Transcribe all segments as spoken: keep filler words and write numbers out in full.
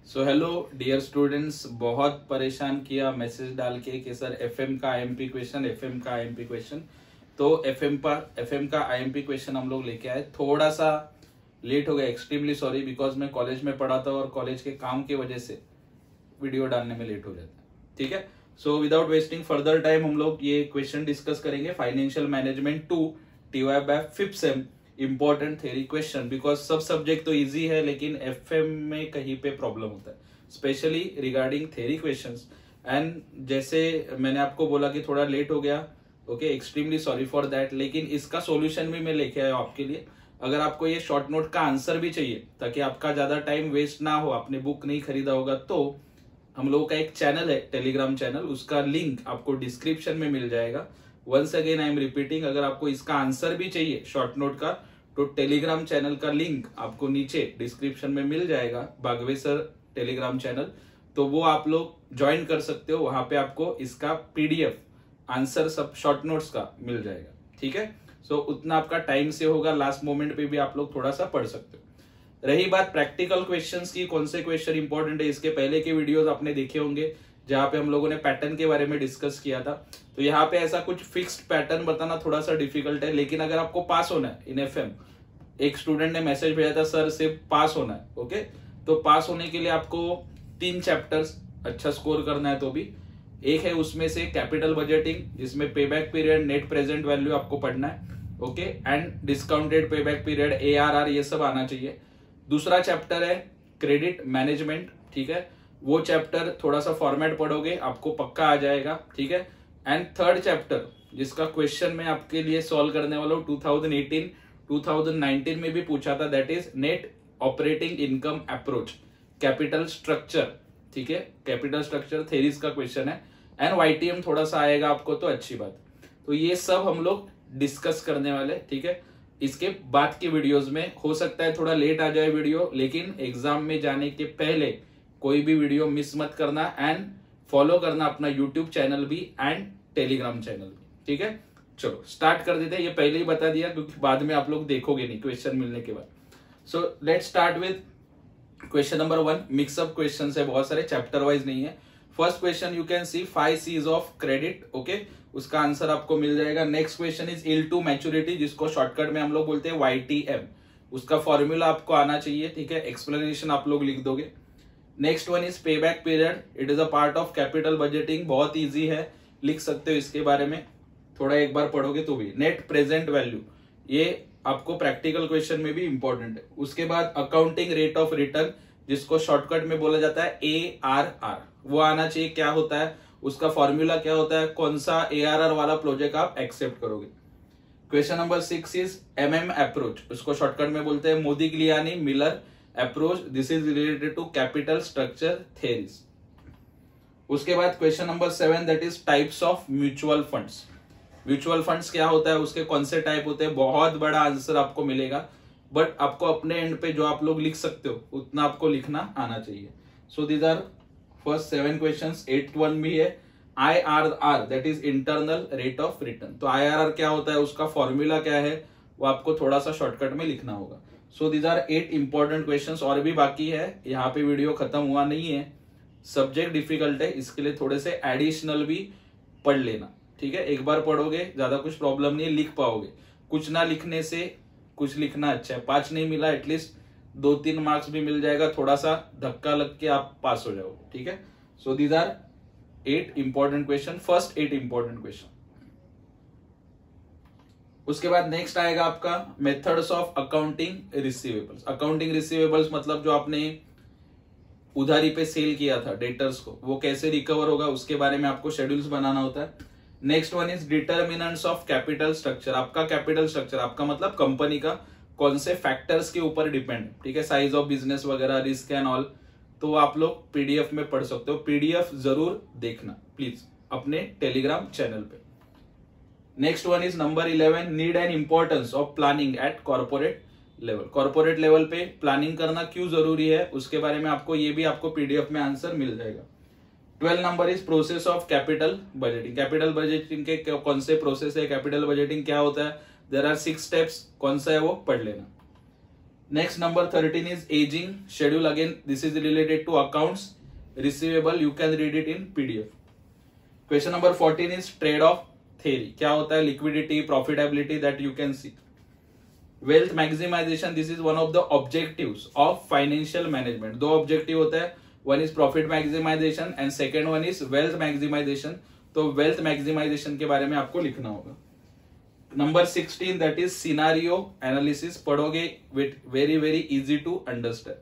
So hello dear students, बहुत परेशान किया मैसेज डाल के कि सर एफएम का आईएमपी क्वेश्चन एफएम का आईएमपी क्वेश्चन। तो एफएम पर एफएम का आईएमपी क्वेश्चन हम लोग लेके आए। थोड़ा सा लेट हो गया, एक्सट्रीमली सॉरी, बिकॉज मैं कॉलेज में पढ़ा था और कॉलेज के काम की वजह से वीडियो डालने में लेट हो जाता है। ठीक है, so without wasting further time हम लोग ये क्वेश्चन डिस्कस करेंगे। Financial management two TY by fifth sem important theory question, because सब सब्जेक्ट तो इजी है लेकिन एफएम में कहीं पे प्रॉब्लम होता है, specially regarding theory questions. And जैसे मैंने आपको बोला कि थोड़ा लेट हो गया, okay, extremely sorry for that, लेकिन इसका सॉल्यूशन भी मैं लेके आया हूं आपके लिए। अगर आपको ये शॉर्ट नोट का आंसर भी चाहिए ताकि आपका ज्यादा टाइम वेस्ट ना हो, आपने बुक नहीं खरीदा होगा, तो हम लोगों का एक चैनल है टेलीग्राम चैनल, उसका लिंक आपको डिस्क्रिप्शन में मिल जाएगा। Once again I am repeating, अगर आपको इसका आंसर भी चाहिए शॉर्ट नोट का, तो टेलीग्राम चैनल का लिंक आपको नीचे डिस्क्रिप्शन में मिल जाएगा, बागवे सर टेलीग्राम चैनल। तो वो आप लोग ज्वाइन कर सकते हो, वहां पे आपको इसका पीडीएफ आंसर सब शॉर्ट नोट्स का मिल जाएगा। ठीक है, सो so, उतना आपका टाइम से होगा, लास्ट मोमेंट पे भी आप लोग थोड़ा सा पढ़ सकते हो। रही बात प्रैक्टिकल क्वेश्चंस की, कौन से क्वेश्चन इंपॉर्टेंट है, इसके पहले के वीडियोस आपने देखे होंगे जहां पे हम लोगों ने पैटर्न के बारे में डिस्कस किया था। तो यहाँ पे ऐसा कुछ फिक्स्ड पैटर्न बताना थोड़ा सा डिफिकल्ट है, लेकिन अगर आपको पास होना है इन एफएम, एक स्टूडेंट ने मैसेज भेजा था सर सिर्फ पास होना है, ओके, तो पास होने के लिए आपको तीन चैप्टर्स अच्छा स्कोर करना है। तो भी एक है उसमें से कैपिटल बजटिंग, जिसमें payback period, net present value आपको पढ़ना है, okay, and discounted payback period, ARR, ये सब आना चाहिए। दूसरा चैप्टर है क्रेडिट मैनेजमेंट, ठीक है, वो चैप्टर थोड़ा सा फॉर्मेट पढ़ोगे आपको पक्का आ जाएगा। ठीक है, एंड थर्ड चैप्टर जिसका क्वेश्चन मैं आपके लिए सॉल्व करने वाला हूँ, two thousand eighteen two thousand nineteen में भी पूछा था, that is net operating income approach, capital structure. ठीक है, कैपिटल स्ट्रक्चर थेरीज का क्वेश्चन है, एंड वाईटीएम थोड़ा सा आएगा आपको, तो अच्छी बात। तो ये सब हम लोग डिस्कस करने वाले। ठीक है, इसके बाद के वीडियोस में हो सकता है थोड़ा लेट आ जाए वीडियो, लेकिन एग्जाम में जाने के पहले कोई भी वीडियो मिस मत करना, एंड फॉलो करना अपना यूट्यूब चैनल भी एंड टेलीग्राम चैनल भी। ठीक है, चलो स्टार्ट कर देते हैं। ये पहले ही बता दिया क्योंकि बाद में आप लोग देखोगे नहीं क्वेश्चन मिलने के बाद। So let start with question number one. Mix up question है, बहुत सारे, चैप्टर वाइज नहीं है। First question you can see five Cs of credit, okay, उसका आंसर आपको मिल जाएगा। Next question is yield to maturity, जिसको शॉर्टकट में हम लोग बोलते हैं वाईटीएम, उसका फॉर्मूला आपको आना चाहिए। ठीक है, एक्सप्लेनेशन आप लोग लिख दोगे। Next one is payback period, it is a part of capital budgeting, बहुत इजी है, लिख सकते हो इसके बारे में, थोड़ा एक बार पढ़ोगे तो भी। नेट प्रेजेंट वैल्यू, ये आपको प्रैक्टिकल क्वेश्चन में भी इंपॉर्टेंट है। उसके बाद अकाउंटिंग रेट ऑफ रिटर्न, जिसको शॉर्टकट में बोला जाता है ए आर आर, वो आना चाहिए, क्या होता है, उसका फॉर्मूला क्या होता है, कौन सा ए आर आर वाला प्रोजेक्ट आप एक्सेप्ट करोगे। Question number six is M M approach, उसको शॉर्टकट में बोलते हैं Modigliani Miller approach, this is related to capital structure theories. उसके बाद question number seven, that is types of mutual funds. Mutual funds क्या होता है, उसके कौन से टाइप होते हैं, बहुत बड़ा आंसर आपको मिलेगा, बट आपको अपने एंड पे जो आप लोग लिख सकते हो उतना आपको लिखना आना चाहिए। So these are first seven questions. Eight one भी है I R R, that is internal rate of return. तो आई आर आर क्या होता है, उसका फॉर्मूला क्या है, वो आपको थोड़ा सा शॉर्टकट में लिखना होगा। So these are eight important questions, और भी बाकी है, यहाँ पे वीडियो खत्म हुआ नहीं है, सब्जेक्ट डिफिकल्ट है, इसके लिए थोड़े से एडिशनल भी पढ़ लेना। ठीक है, एक बार पढ़ोगे ज्यादा कुछ प्रॉब्लम नहीं है, लिख पाओगे। कुछ ना लिखने से कुछ लिखना अच्छा है, पांच नहीं मिला एटलीस्ट दो तीन मार्क्स भी मिल जाएगा, थोड़ा सा धक्का लग के आप पास हो जाओगे। ठीक है, so these are eight important question, first eight important question. उसके बाद नेक्स्ट आएगा आपका methods of accounting receivables. Accounting receivables मतलब जो आपने उधारी पे सेल किया था डेटर्स को, वो कैसे रिकवर होगा, उसके बारे में आपको शेड्यूल्स बनाना होता है। Next one is determinants of capital structure. आपका कैपिटल स्ट्रक्चर, आपका मतलब कंपनी का कौन से फैक्टर्स के ऊपर डिपेंड, ठीक है, साइज ऑफ बिजनेस वगैरह, रिस्क एंड ऑल, तो आप लोग पीडीएफ में पढ़ सकते हो। पीडीएफ जरूर देखना प्लीज अपने टेलीग्राम चैनल पे। Next one is number eleven, need and importance of planning at corporate level. Corporate level पे प्लानिंग करना क्यों जरूरी है, उसके बारे में आपको, ये भी आपको पीडीएफ में आंसर मिल जाएगा। Twelve number is process of capital budgeting. Capital budgeting के कौन से प्रोसेस है, कैपिटल बजटिंग क्या होता है, देयर आर सिक्स स्टेप्स, कौन सा है वो पढ़ लेना। Next, number thirteen is aging schedule. Again, this is related to accounts receivable. You can read it in P D F. Question number fourteen is trade off theory. क्या होता है? Liquidity, profitability that you can see. Wealth maximization. This is one of the objectives of financial management. दो objective होता है. One is profit maximization and second one is wealth maximization. तो wealth maximization के बारे में आपको लिखना होगा. Number sixteen, that is scenario analysis. पढ़ोगे with very very easy to understand.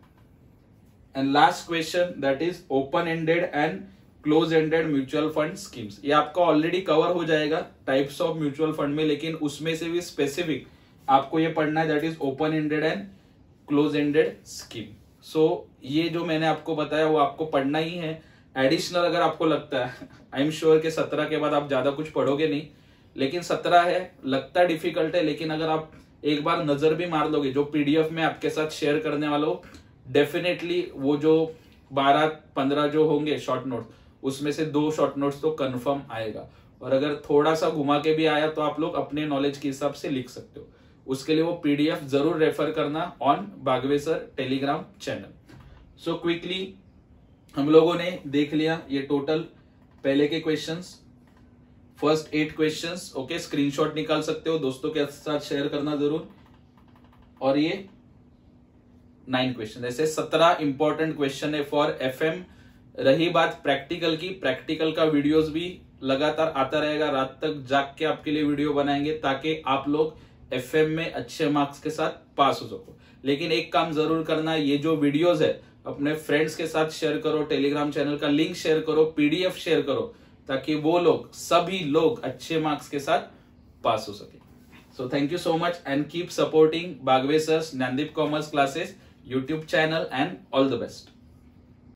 And last question, that is open ended and close ended mutual fund schemes. ये आपका ऑलरेडी कवर हो जाएगा टाइप्स ऑफ म्यूचुअल फंड में, लेकिन उसमें से भी स्पेसिफिक आपको ये पढ़ना है, that is open ended and close ended scheme. So ये जो मैंने आपको बताया वो आपको पढ़ना ही है. एडिशनल अगर आपको लगता है, आई एम श्योर कि सत्रह के बाद आप ज्यादा कुछ पढ़ोगे नहीं, लेकिन सत्रह है, लगता डिफिकल्ट है, लेकिन अगर आप एक बार नजर भी मार लोगे जो पीडीएफ में आपके साथ शेयर करने वाला हो, डेफिनेटली वो जो बारह पंद्रह जो होंगे शॉर्ट नोट्स, उसमें से दो शॉर्ट नोट्स तो कंफर्म आएगा. और अगर थोड़ा सा घुमा के भी आया तो आप लोग अपने नॉलेज के हिसाब से लिख सकते हो. उसके लिए वो पीडीएफ जरूर रेफर करना on Bagwe sir Telegram channel. So quickly हम लोगों ने देख लिया ये टोटल पहले के questions, first eight questions. Okay, screenshot निकाल सकते हो, दोस्तों के साथ शेयर करना जरूर. और ये नाइन क्वेश्चन, ऐसे सत्रह इंपॉर्टेंट क्वेश्चन है फॉर एफएम. रही बात प्रैक्टिकल की, प्रैक्टिकल का वीडियोस भी लगातार आता रहेगा. रात तक जाग के आपके लिए वीडियो बनाएंगे ताकि आप लोग एफएम में अच्छे मार्क्स के साथ पास हो सको. लेकिन एक काम जरूर करना, ये जो वीडियोस है अपने फ्रेंड्स के साथ शेयर करो, टेलीग्राम चैनल का लिंक शेयर करो, पीडीएफ शेयर करो, ताकि वो लोग सभी लोग अच्छे मार्क्स के साथ पास हो सके. So thank you so much and keep supporting Bagwe sir's Gyandeep commerce classes YouTube channel and all the best.